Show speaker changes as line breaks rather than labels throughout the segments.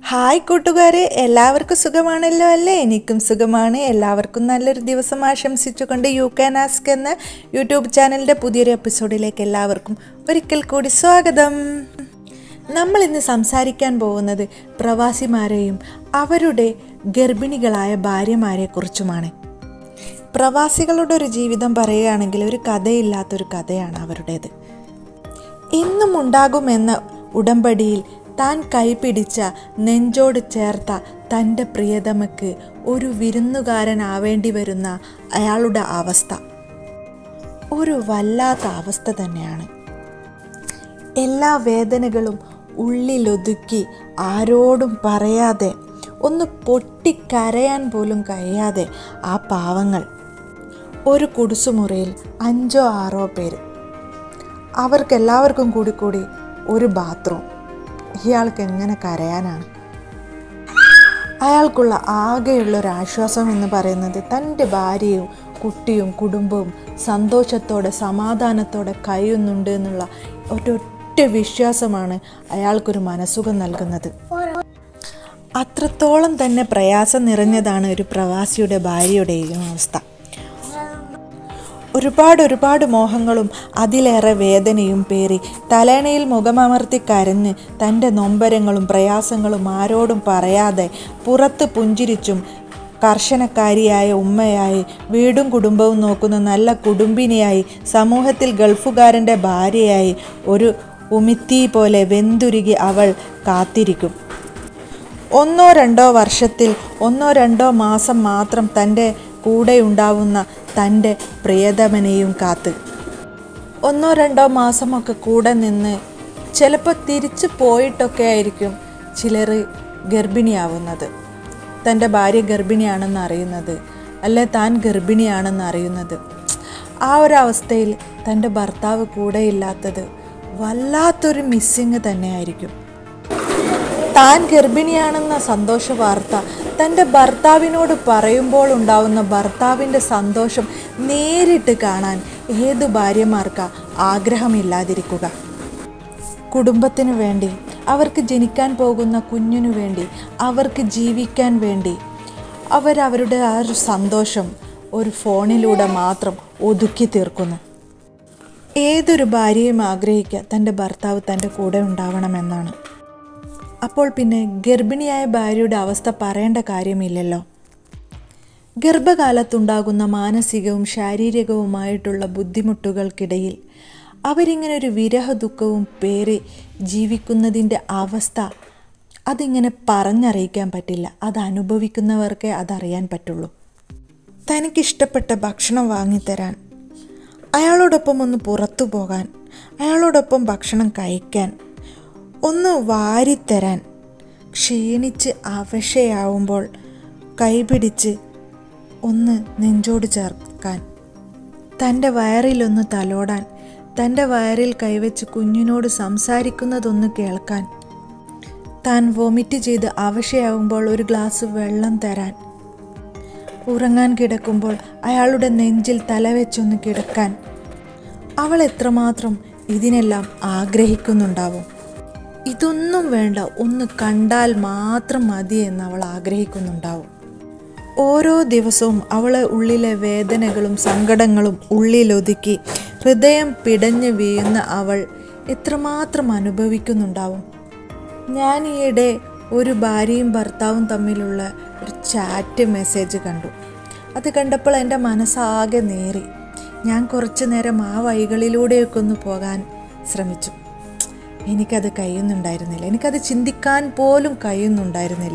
Hi കൂട്ടുകാരെ, എല്ലാവർക്കും സുഖമാണല്ലോ അല്ലേ? എനിക്കും സുഖമാണ്. എല്ലാവർക്കും നല്ലൊരു ദിവസം ആശംസിച്ചുകൊണ്ട് യു ക്യാൻ ആസ്ക് എന്ന യൂട്യൂബ് ചാനലിൻ്റെ പുതിയൊരു എപ്പിസോഡിലേക്ക് എല്ലാവർക്കും ഒരിക്കൽ കൂടി സ്വാഗതം. നമ്മൾ ഇന്ന് സംസാരിക്കാൻ പോകുന്നത് പ്രവാസിമാരെയും അവരുടെ ഗർഭിണികളായ ഭാര്യമാരെക്കുറിച്ചുമാണ്. പ്രവാസികളുടെ ഒരു ജീവിതം പറയുകയാണെങ്കിൽ ഒരു കഥയില്ലാത്തൊരു കഥയാണ് അവരുടേത്. എന്നും ഉണ്ടാകുമെന്ന ഉടമ്പടിയിൽ താൻ കൈപിടിച്ച നെഞ്ചോട് ചേർത്ത തൻ്റെ പ്രിയതമയ്ക്ക് ഒരു വിരുന്നുകാരനാവേണ്ടി വരുന്ന അയാളുടെ അവസ്ഥ ഒരു വല്ലാത്ത അവസ്ഥ തന്നെയാണ്. എല്ലാ വേദനകളും ഉള്ളിലൊതുക്കി ആരോടും പറയാതെ, ഒന്ന് പൊട്ടിക്കരയാൻ പോലും കഴിയാതെ ആ പാവങ്ങൾ ഒരു കുടിസുമുറിയിൽ 5-6 പേര്, അവർക്കെല്ലാവർക്കും കൂടി ഒരു ബാത്റൂം. ഇയാൾക്ക് എങ്ങനെ കരയാനാണ്? അയാൾക്കുള്ള ആകെയുള്ളൊരാശ്വാസം എന്ന് പറയുന്നത് തൻ്റെ ഭാര്യയും കുട്ടിയും കുടുംബവും സന്തോഷത്തോടെ സമാധാനത്തോടെ കഴിയുന്നുണ്ട് എന്നുള്ള ഒരൊറ്റ വിശ്വാസമാണ് അയാൾക്കൊരു മനസ്സുഖം നൽകുന്നത്. അത്രത്തോളം തന്നെ പ്രയാസം നിറഞ്ഞതാണ് ഒരു പ്രവാസിയുടെ ഭാര്യയുടെയും അവസ്ഥ. ഒരുപാട് മോഹങ്ങളും അതിലേറെ വേദനയും പേറി തലേണയിൽ മുഖമമർത്തി കരഞ്ഞ് തൻ്റെ നൊമ്പരങ്ങളും പ്രയാസങ്ങളും ആരോടും പറയാതെ പുറത്ത് പുഞ്ചിരിച്ചും കർശനക്കാരിയായ ഉമ്മയായി, വീടും കുടുംബവും നോക്കുന്ന നല്ല കുടുംബിനിയായി, സമൂഹത്തിൽ ഗൾഫുകാരൻ്റെ ഭാര്യയായി ഒരു ഉമിത്തി പോലെ വെന്തുരുകി അവൾ കാത്തിരിക്കും. 1-2 വർഷത്തിൽ 1-2 മാസം മാത്രം തൻ്റെ കൂടെയുണ്ടാവുന്ന തൻ്റെ പ്രിയതമനെയും കാത്ത് 1-2 മാസമൊക്കെ കൂടെ നിന്ന് ചിലപ്പോൾ തിരിച്ചു പോയിട്ടൊക്കെ ആയിരിക്കും ചിലർ ഗർഭിണിയാവുന്നത്. തൻ്റെ ഭാര്യ ഗർഭിണിയാണെന്ന് അറിയുന്നത്, അല്ലെ താൻ ഗർഭിണിയാണെന്ന് അറിയുന്നത്. ആ ഒരവസ്ഥയിൽ തൻ്റെ ഭർത്താവ് കൂടെയില്ലാത്തത് വല്ലാത്തൊരു മിസ്സിങ് തന്നെയായിരിക്കും. താൻ ഗർഭിണിയാണെന്ന സന്തോഷ വാർത്ത തൻ്റെ ഭർത്താവിനോട് പറയുമ്പോൾ ഉണ്ടാവുന്ന ഭർത്താവിൻ്റെ സന്തോഷം നേരിട്ട് കാണാൻ ഏതു ഭാര്യമാർക്കാണ് ആഗ്രഹമില്ലാതിരിക്കുക? കുടുംബത്തിനു വേണ്ടി, അവർക്ക് ജനിക്കാൻ പോകുന്ന കുഞ്ഞിനു വേണ്ടി, അവർക്ക് ജീവിക്കാൻ വേണ്ടി അവരവരുടെ ആ ഒരു സന്തോഷം ഒരു ഫോണിലൂടെ മാത്രം ഒതുക്കി തീർക്കുന്നു. ഏതൊരു ഭാര്യയും ആഗ്രഹിക്കുക തൻ്റെ ഭർത്താവ് തൻ്റെ കൂടെ ഉണ്ടാവണമെന്നാണ്. അപ്പോൾ പിന്നെ ഗർഭിണിയായ ഭാര്യയുടെ അവസ്ഥ പറയേണ്ട കാര്യമില്ലല്ലോ. ഗർഭകാലത്തുണ്ടാകുന്ന മാനസികവും ശാരീരികവുമായിട്ടുള്ള ബുദ്ധിമുട്ടുകൾക്കിടയിൽ അവരിങ്ങനെ ഒരു വിരഹ ദുഃഖവും പേറി ജീവിക്കുന്നതിൻ്റെ അവസ്ഥ അതിങ്ങനെ പറഞ്ഞറിയിക്കാൻ പറ്റില്ല. അത് അനുഭവിക്കുന്നവർക്കേ അതറിയാൻ പറ്റുള്ളൂ. തനിക്കിഷ്ടപ്പെട്ട ഭക്ഷണം വാങ്ങിത്തരാൻ, അയാളോടൊപ്പം ഒന്ന് പുറത്തു പോകാൻ, അയാളോടൊപ്പം ഭക്ഷണം കഴിക്കാൻ, ഒന്ന് വാരിത്തരാൻ, ക്ഷീണിച്ച് അവശയാവുമ്പോൾ കൈപിടിച്ച് ഒന്ന് നെഞ്ചോട് ചേർക്കാൻ, തൻ്റെ വയറിലൊന്ന് തലോടാൻ, തൻ്റെ വയറിൽ കൈവച്ച് കുഞ്ഞിനോട് സംസാരിക്കുന്നതൊന്ന് കേൾക്കാൻ, താൻ വൊമിറ്റ് ചെയ്ത് അവശയാവുമ്പോൾ ഒരു ഗ്ലാസ് വെള്ളം തരാൻ, ഉറങ്ങാൻ കിടക്കുമ്പോൾ അയാളുടെ നെഞ്ചിൽ തലവെച്ചൊന്ന് കിടക്കാൻ അവൾ എത്രമാത്രം ഇതിനെല്ലാം ആഗ്രഹിക്കുന്നുണ്ടാവും. ഇതൊന്നും വേണ്ട, ഒന്ന് കണ്ടാൽ മാത്രം മതി എന്ന് അവൾ ആഗ്രഹിക്കുന്നുണ്ടാവും. ഓരോ ദിവസവും അവളെ ഉള്ളിലെ വേദനകളും സങ്കടങ്ങളും ഉള്ളിലൊതുക്കി ഹൃദയം പിടഞ്ഞ് വീഴുന്ന അവൾ എത്രമാത്രം അനുഭവിക്കുന്നുണ്ടാവും. ഞാൻ ഈയിടെ ഒരു ഭാര്യയും ഭർത്താവും തമ്മിലുള്ള ഒരു ചാറ്റ് മെസ്സേജ് കണ്ടു. അത് കണ്ടപ്പോൾ എൻ്റെ മനസ്സാകെ നേറി. ഞാൻ കുറച്ചു നേരം ആ വഴികളിലൂടെയൊക്കെ ഒന്ന് പോകാൻ ശ്രമിച്ചു. എനിക്കത് കഴിയുന്നുണ്ടായിരുന്നില്ല. എനിക്കത് ചിന്തിക്കാൻ പോലും കഴിയുന്നുണ്ടായിരുന്നില്ല.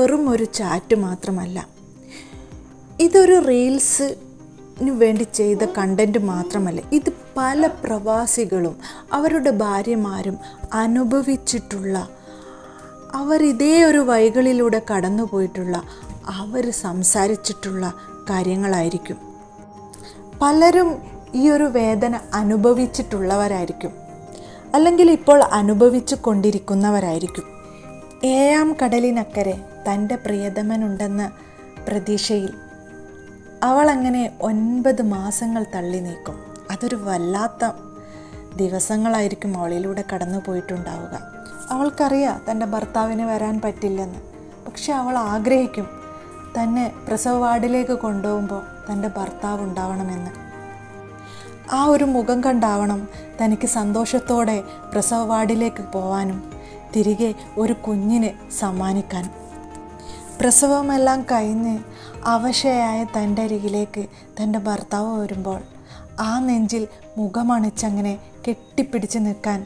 വെറും ഒരു ചാറ്റ് മാത്രമല്ല, ഇതൊരു റീൽസിന് വേണ്ടി ചെയ്ത കണ്ടൻറ്റ് മാത്രമല്ല, ഇത് പല പ്രവാസികളും അവരുടെ ഭാര്യമാരും അനുഭവിച്ചിട്ടുള്ള, അവർ ഇതേ ഒരു വഴികളിലൂടെ കടന്നു പോയിട്ടുള്ള, അവർ സംസാരിച്ചിട്ടുള്ള കാര്യങ്ങളായിരിക്കും. പലരും ഈ ഒരു വേദന അനുഭവിച്ചിട്ടുള്ളവരായിരിക്കും, അല്ലെങ്കിൽ ഇപ്പോൾ അനുഭവിച്ചു കൊണ്ടിരിക്കുന്നവരായിരിക്കും. ഏഴാം കടലിനക്കരെ തൻ്റെ പ്രിയതമനുണ്ടെന്ന പ്രതീക്ഷയിൽ അവളങ്ങനെ 9 മാസങ്ങൾ തള്ളി നീക്കും. അതൊരു വല്ലാത്ത ദിവസങ്ങളായിരിക്കും അവളിലൂടെ കടന്നു പോയിട്ടുണ്ടാവുക. അവൾക്കറിയാം തൻ്റെ ഭർത്താവിന് വരാൻ പറ്റില്ലെന്ന്. പക്ഷെ അവൾ ആഗ്രഹിക്കും തന്നെ പ്രസവ വാർഡിലേക്ക് കൊണ്ടുപോകുമ്പോൾ തൻ്റെ ഭർത്താവ് ഉണ്ടാവണമെന്ന്. ആ ഒരു മുഖം കണ്ടാവണം തനിക്ക് സന്തോഷത്തോടെ പ്രസവ വാർഡിലേക്ക് പോവാനും തിരികെ ഒരു കുഞ്ഞിന് സമ്മാനിക്കാനും. പ്രസവമെല്ലാം കഴിഞ്ഞ് അവശയായ തൻ്റെ അരികിലേക്ക് തൻ്റെ ഭർത്താവ് വരുമ്പോൾ ആ നെഞ്ചിൽ മുഖമണിച്ചങ്ങനെ കെട്ടിപ്പിടിച്ച് നിൽക്കാൻ,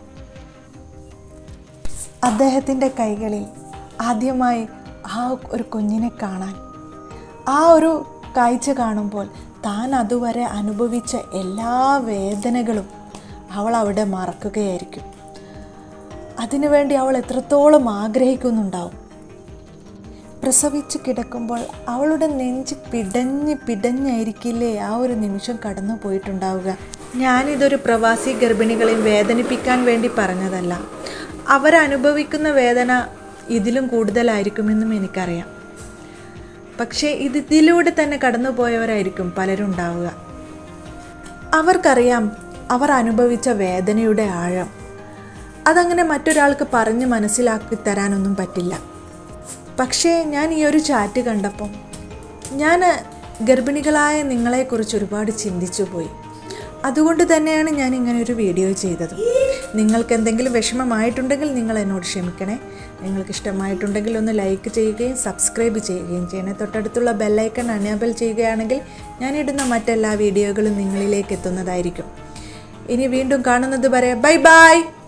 അദ്ദേഹത്തിൻ്റെ കൈകളിൽ ആദ്യമായി ആ ഒരു കുഞ്ഞിനെ കാണാൻ, ആ ഒരു കാഴ്ച കാണുമ്പോൾ താൻ അതുവരെ അനുഭവിച്ച എല്ലാ വേദനകളും അവൾ അവിടെ മറക്കുകയായിരിക്കും. അതിനുവേണ്ടി അവൾ എത്രത്തോളം ആഗ്രഹിക്കുന്നുണ്ടാവും. പ്രസവിച്ച് കിടക്കുമ്പോൾ അവളുടെ നെഞ്ച് പിടഞ്ഞായിരിക്കില്ലേ ആ ഒരു നിമിഷം കടന്നു പോയിട്ടുണ്ടാവുക. ഞാനിതൊരു പ്രവാസി ഗർഭിണികളെയും വേദനിപ്പിക്കാൻ വേണ്ടി പറഞ്ഞതല്ല. അവരനുഭവിക്കുന്ന വേദന ഇതിലും കൂടുതലായിരിക്കുമെന്നും എനിക്കറിയാം. പക്ഷേ ഇതിലൂടെ തന്നെ കടന്നു പോയവരായിരിക്കും പലരും ഉണ്ടാവുക. അവർക്കറിയാം അവർ അനുഭവിച്ച വേദനയുടെ ആഴം. അതങ്ങനെ മറ്റൊരാൾക്ക് പറഞ്ഞ് മനസ്സിലാക്കി തരാനൊന്നും പറ്റില്ല. പക്ഷേ ഞാൻ ഈ ഒരു ചാറ്റ് കണ്ടപ്പം ഞാൻ ഗർഭിണികളായ നിങ്ങളെക്കുറിച്ച് ഒരുപാട് ചിന്തിച്ചു പോയി. അതുകൊണ്ട് തന്നെയാണ് ഞാൻ ഇങ്ങനെ ഒരു വീഡിയോ ചെയ്തത്. നിങ്ങൾക്ക് എന്തെങ്കിലും വിഷമമായിട്ടുണ്ടെങ്കിൽ നിങ്ങൾ എന്നോട് ക്ഷമിക്കണേ. നിങ്ങൾക്ക് ഇഷ്ടമായിട്ടുണ്ടെങ്കിൽ ഒന്ന് ലൈക്ക് ചെയ്യുകയും സബ്സ്ക്രൈബ് ചെയ്യുകയും ചെയ്യണേ. തൊട്ടടുത്തുള്ള ബെല്ലൈക്കൺ എനേബിൾ ചെയ്യുകയാണെങ്കിൽ ഞാനിടുന്ന മറ്റെല്ലാ വീഡിയോകളും നിങ്ങളിലേക്ക് എത്തുന്നതായിരിക്കും. ഇനി വീണ്ടും കാണുന്നത് വരെ ബൈ ബൈ.